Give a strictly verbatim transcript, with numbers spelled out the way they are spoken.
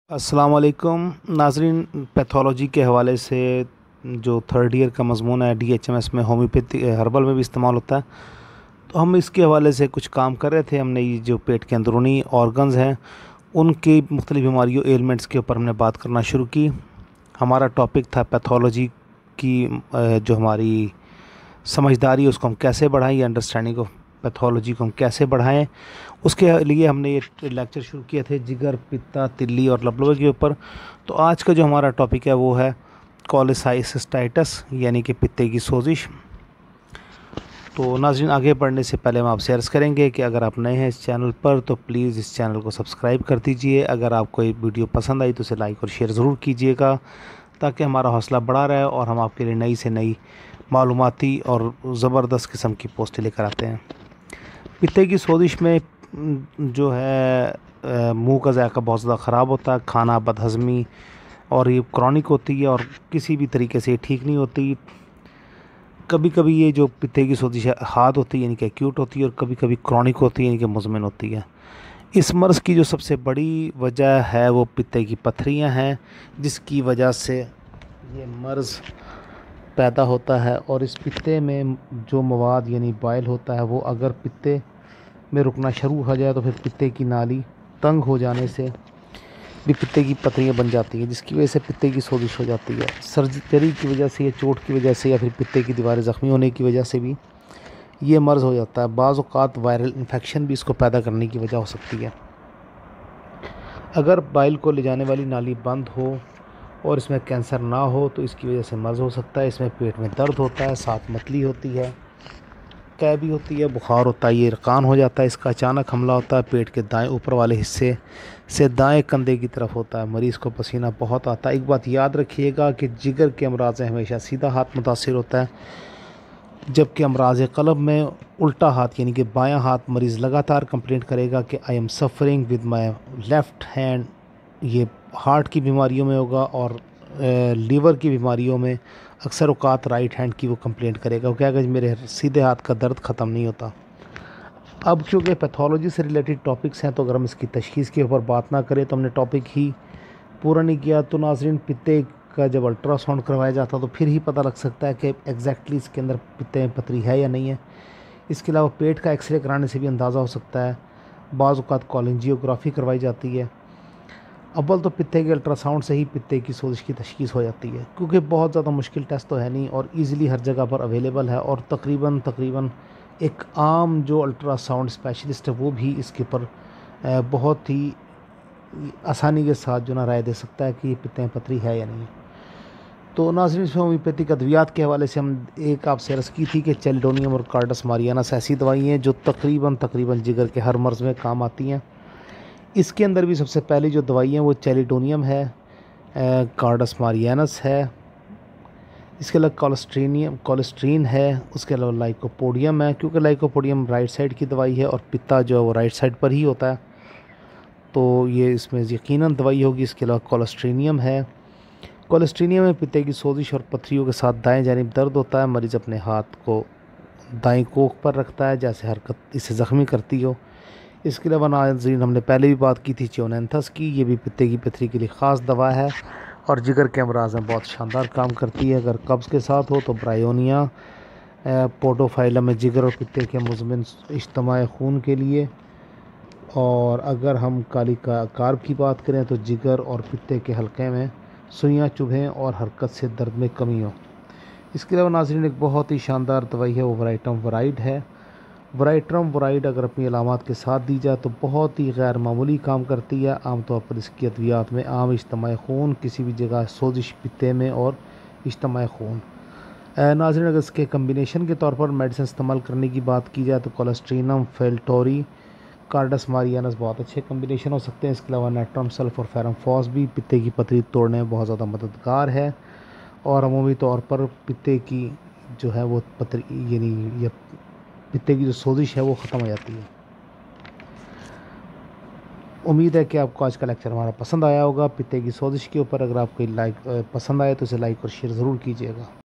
अस्सलाम वालेकुम नाजरीन। पैथोलॉजी के हवाले से जो थर्ड ईयर का मज़मून है डी एच एम एस में होम्योपैथी हर्बल में भी इस्तेमाल होता है, तो हम इसके हवाले से कुछ काम कर रहे थे। हमने ये जो पेट के अंदरूनी ऑर्गन्स हैं उनकी मुख्तलिफ़ बीमारियों एलिमेंट्स के ऊपर हमने बात करना शुरू की। हमारा टॉपिक था पैथोलॉजी की अ, जो हमारी समझदारी है उसको हम कैसे बढ़ाएं, अंडरस्टैंडिंग ऑफ पैथोलॉजी को हम कैसे बढ़ाएं। उसके लिए हमने ये लेक्चर शुरू किए थे जिगर, पित्ता, तिल्ली और लबलबे के ऊपर। तो आज का जो हमारा टॉपिक है वो है कॉलेसाइसिस्टाइटिस यानी कि पित्ते की सोजिश। तो नाज़रीन, आगे बढ़ने से पहले हम आपसे अर्ज़ करेंगे कि अगर आप नए हैं इस चैनल पर तो प्लीज़ इस चैनल को सब्सक्राइब कर दीजिए। अगर आपको ये वीडियो पसंद आई तो उसे लाइक और शेयर ज़रूर कीजिएगा ताकि हमारा हौसला बढ़ा रहे और हम आपके लिए नई से नई मालूमाती और ज़बरदस्त किस्म की पोस्टें लेकर आते हैं। पित्ते की सोजिश में जो है मुंह का जायका बहुत ज़्यादा ख़राब होता है, खाना बदहज़मी, और ये क्रॉनिक होती है और किसी भी तरीके से ये ठीक नहीं होती। कभी कभी ये जो पित्ते की सोजिश हार्ड होती है यानी कि एक्यूट होती है, और कभी कभी क्रॉनिक होती है यानी कि मुज़मिन होती है। इस मर्ज़ की जो सबसे बड़ी वजह है वो पित्ते की पथरियाँ हैं, जिसकी वजह से ये मर्ज़ पैदा होता है। और इस पित्ते में जो मवाद यानी बाइल होता है वो अगर पित्ते में रुकना शुरू हो जाए तो फिर पित्ते की नाली तंग हो जाने से भी पित्ते की पथरियाँ बन जाती हैं, जिसकी वजह से पित्ते की सोजिश हो जाती है। सर्जरी की वजह से या चोट की वजह से या फिर पित्ते की दीवारें ज़ख्मी होने की वजह से भी ये मर्ज़ हो जाता है। बाज़ औक़ात वायरल इन्फेक्शन भी इसको पैदा करने की वजह हो सकती है। अगर बाइल को ले जाने वाली नाली बंद हो और इसमें कैंसर ना हो तो इसकी वजह से मर्ज़ हो सकता है। इसमें पेट में दर्द होता है, साथ मतली होती है, कैबी होती है, बुखार होता है, ये रकान हो जाता है। इसका अचानक हमला होता है पेट के दाएं ऊपर वाले हिस्से से दाएं कंधे की तरफ होता है। मरीज़ को पसीना बहुत आता है। एक बात याद रखिएगा कि जिगर के अमराज से हमेशा सीधा हाथ मुतासिर होता है, जबकि अमराज क़ल्ब में उल्टा हाथ यानी कि बायां हाथ मरीज़ लगातार कंप्लेंट करेगा कि I am suffering with my left hand. ये हार्ट की बीमारियों में होगा और लीवर की बीमारियों में अक्सर औक़ात राइट हैंड की वो कंप्लेंट करेगा। वो कहेगा मेरे सीधे हाथ का दर्द ख़त्म नहीं होता। अब क्योंकि पैथोलॉजी से रिलेटेड टॉपिक्स हैं तो अगर हम इसकी तशख़ीस के ऊपर बात ना करें तो हमने टॉपिक ही पूरा नहीं किया। तो नाज़रीन, पित्ते का जब अल्ट्रासाउंड करवाया जाता तो फिर ही पता लग सकता है कि एग्जैक्टली इसके अंदर पित्ते में पथरी है या नहीं है। इसके अलावा पेट का एक्सरे कराने से भी अंदाज़ा हो सकता है। बाज़ औक़ात कोलिनजियोग्राफी करवाई जाती है। अव्वल तो पित्ते के अल्ट्रासाउंड से ही पित्ते की सोजिश की तशख़ीस हो जाती है, क्योंकि बहुत ज़्यादा मुश्किल टेस्ट तो है नहीं और ईज़िली हर जगह पर अवेलेबल है। और तकरीबन तकरीबन एक आम जो अल्ट्रासाउंड स्पेशलिस्ट है वो भी इसके ऊपर बहुत ही आसानी के साथ जो ना राय दे सकता है कि ये पित्ते में पथरी है या नहीं। तो नाज़रीन, इसमें होम्योपैथिक अद्वियात के हवाले से हम एक आपसे अर्ज़ की थी कि चेलिडोनियम और कार्डस मारियानस ऐसी दवाई हैं जो तकरीबन तकरीबन जिगर के हर मर्ज़ में काम आती हैं। इसके अंदर भी सबसे पहली जो दवाई है वो चेलिडोनियम है, कार्डस मारियानस है, इसके अलावा कोलेस्ट्रीनियम कोलेस्ट्रीन है, उसके अलावा लाइकोपोडियम है, क्योंकि लाइकोपोडियम राइट साइड की दवाई है और पित्ता जो है वो राइट साइड पर ही होता है, तो ये इसमें यकीनन दवाई होगी। इसके अलावा कोलेस्ट्रीनियम है। कोलेस्ट्रीनियम में पित्ते की सोजिश और पथरियों के साथ दाएं जानिब दर्द होता है। मरीज़ अपने हाथ को दाएं कोख पर रखता है जैसे हरकत इसे ज़ख्मी करती हो। इसके अलावा नाज़रीन, हमने पहले भी बात की थी च्योनेंथस की। ये भी पित्ते की पथरी के लिए ख़ास दवा है और जिगर के अमराज में बहुत शानदार काम करती है। अगर कब्ज़ के साथ हो तो ब्रायोनिया पोडोफाइलम में जिगर और पित्ते के मुज़मिन इज्तिमाई खून के लिए। और अगर हम काली का कार्ब की बात करें तो जिगर और पित्ते के हल्के में सुइयाँ चुभें और हरकत से दर्द में कमी हो। इसके अलावा नाज़रीन, एक बहुत ही शानदार दवाई है वो वराइटम वराइड है। वराइट्रम वराइड अगर अपनी अलामात के साथ दी जाए तो बहुत ही गैर मामूली काम करती है। आमतौर पर इसकी अद्वियात में आम इज्तिमाई खून, किसी भी जगह सोजिश पित्ते में और इज्तिमाई खून। नाज़रीन, अगर इसके कम्बिनेशन के तौर पर मेडिसिन इस्तेमाल करने की बात की जाए तो कोलेस्ट्रीनम, फेल्टोरी, कार्डस मारियानस बहुत अच्छे कम्बिनेशन हो सकते हैं। इसके अलावा नेट्रम सल्फ और फेरमफॉस भी पित्ते की पथरी तोड़ने में बहुत ज़्यादा मददगार है और अमूमी तौर पर पित्ते की जो है वो पथरी यानी ये पित्ते की जो सोजिश है वो ख़त्म हो जाती है। उम्मीद है कि आपको आज का लेक्चर हमारा पसंद आया होगा पित्ते की सोजिश के ऊपर। अगर आपको लाइक पसंद आए तो इसे लाइक और शेयर ज़रूर कीजिएगा।